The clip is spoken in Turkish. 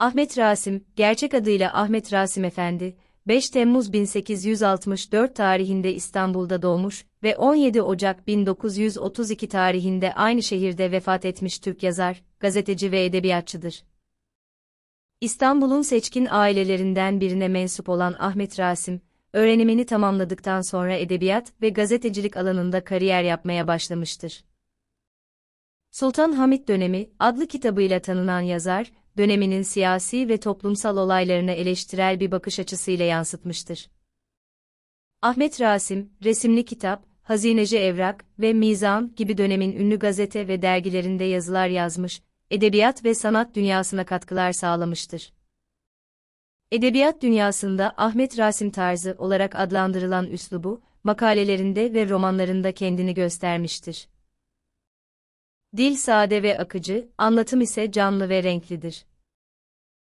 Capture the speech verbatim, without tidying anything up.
Ahmet Rasim, gerçek adıyla Ahmet Rasim Efendi, beş Temmuz bin sekiz yüz altmış dört tarihinde İstanbul'da doğmuş ve on yedi Ocak bin dokuz yüz otuz iki tarihinde aynı şehirde vefat etmiş Türk yazar, gazeteci ve edebiyatçıdır. İstanbul'un seçkin ailelerinden birine mensup olan Ahmet Rasim, öğrenimini tamamladıktan sonra edebiyat ve gazetecilik alanında kariyer yapmaya başlamıştır. Sultan Hamit Dönemi adlı kitabıyla tanınan yazar, döneminin siyasi ve toplumsal olaylarına eleştirel bir bakış açısıyla yansıtmıştır. Ahmet Rasim, resimli kitap, Hazineci Evrak ve Mizan gibi dönemin ünlü gazete ve dergilerinde yazılar yazmış, edebiyat ve sanat dünyasına katkılar sağlamıştır. Edebiyat dünyasında Ahmet Rasim tarzı olarak adlandırılan üslubu, makalelerinde ve romanlarında kendini göstermiştir. Dil sade ve akıcı, anlatım ise canlı ve renklidir.